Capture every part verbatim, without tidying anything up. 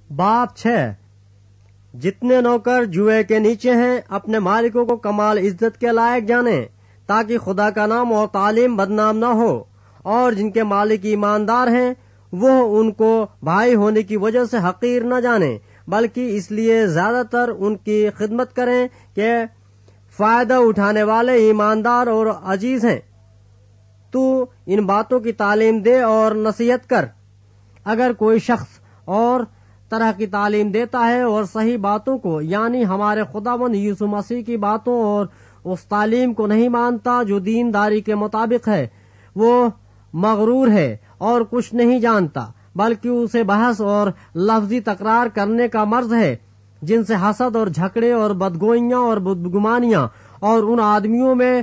बाप छह, जितने नौकर जुए के नीचे हैं अपने मालिकों को कमाल इज्जत के लायक जाने, ताकि खुदा का नाम और तालीम बदनाम न हो, और जिनके मालिक ईमानदार हैं वो उनको भाई होने की वजह से हकीर न जाने, बल्कि इसलिए ज्यादातर उनकी खिदमत करें कि फायदा उठाने वाले ईमानदार और अजीज हैं। तू इन बातों की तालीम दे और नसीहत कर। अगर कोई शख्स और तरह की तालीम देता है और सही बातों को यानी हमारे खुदावंद यीशु मसीह की बातों और उस तालीम को नहीं मानता जो दीनदारी के मुताबिक है, वो मगरूर है और कुछ नहीं जानता, बल्कि उसे बहस और लफ्जी तकरार करने का मर्ज है, जिनसे हसद और झगड़े और बदगोइयां और बदगुमानियां और उन आदमियों में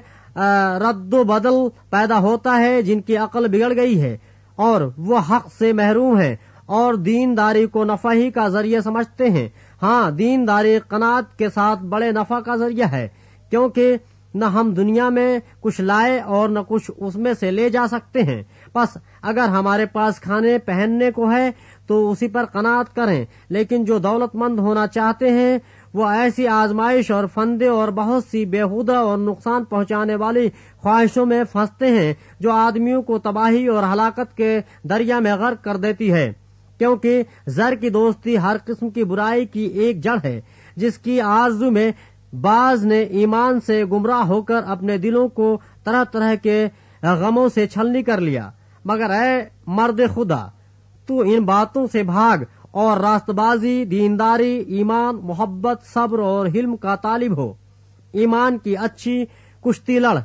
रद्दो बदल पैदा होता है जिनकी अक्ल बिगड़ गई है और वो हक से महरूम है और दीनदारी को नफा ही का जरिया समझते हैं। हाँ, दीनदारी कनात के साथ बड़े नफा का जरिया है, क्योंकि न हम दुनिया में कुछ लाए और न कुछ उसमें से ले जा सकते हैं। बस अगर हमारे पास खाने पहनने को है तो उसी पर कनात करें, लेकिन जो दौलतमंद होना चाहते हैं वो ऐसी आजमाइश और फंदे और बहुत सी बेहुदा और नुकसान पहुंचाने वाली ख्वाहिशों में फंसते हैं जो आदमियों को तबाही और हलाकत के दरिया में गर्क कर देती है, क्योंकि जर की दोस्ती हर किस्म की बुराई की एक जड़ है, जिसकी आरजू में बाज ने ईमान से गुमराह होकर अपने दिलों को तरह तरह के गमों से छलनी कर लिया। मगर ऐ मर्द खुदा, तू इन बातों से भाग और रास्तबाजी, दीनदारी, ईमान, मोहब्बत, सब्र और हिल्म का तालिब हो। ईमान की अच्छी कुश्ती लड़,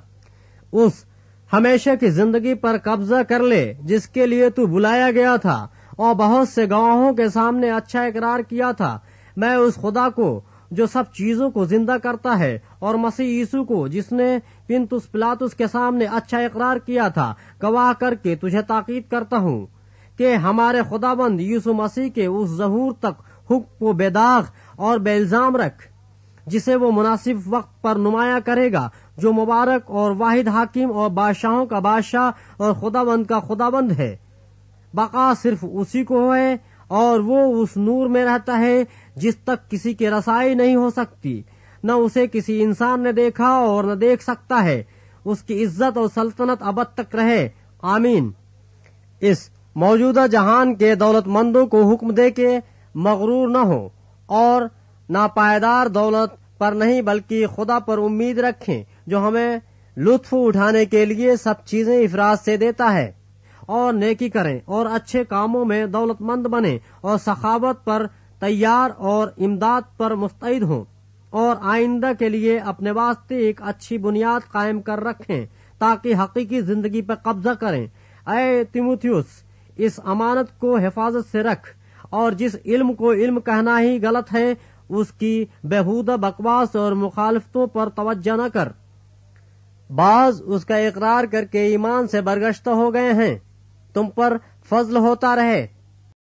उस हमेशा की जिंदगी पर कब्जा कर ले जिसके लिए तू बुलाया गया था और बहुत से गवाहों के सामने अच्छा इकरार किया था। मैं उस खुदा को जो सब चीजों को जिंदा करता है और मसीह यीशु को जिसने पिंतुस पिलातुस के सामने अच्छा इकरार किया था गवाह करके तुझे ताकीद करता हूँ कि हमारे खुदाबंद यीशु मसीह के उस ज़हूर तक हुक्म को बेदाग और बेइल्जाम रख, जिसे वो मुनासिब वक्त पर नुमाया करेगा, जो मुबारक और वाहिद हाकिम और बादशाहों का बादशाह और खुदाबंद का खुदाबंद है। बका सिर्फ उसी को है और वो उस नूर में रहता है जिस तक किसी की रसाई नहीं हो सकती, न उसे किसी इंसान ने देखा और न देख सकता है। उसकी इज्जत और सल्तनत अबद तक रहे, आमीन। इस मौजूदा जहान के दौलतमंदों को हुक्म दे के मगरूर न हो और नापायदार दौलत पर नहीं बल्कि खुदा पर उम्मीद रखें, जो हमें लुत्फ उठाने के लिए सब चीजें इफराज से देता है, और नेकी करें और अच्छे कामों में दौलतमंद बने और सखावत पर तैयार और इमदाद पर मुस्तैद हों और आइंदा के लिए अपने वास्ते एक अच्छी बुनियाद कायम कर रखें ताकि हकीकी जिंदगी पर कब्जा करें। ऐ तिमुथियुस, इस अमानत को हिफाजत से रख और जिस इल्म को इल्म कहना ही गलत है उसकी बेहुदा बकवास और मुखालफतों पर तवज्जो न कर। बाज उसका इकरार करके ईमान से बरगश्ता हो गए हैं। तुम पर फजल होता रहे।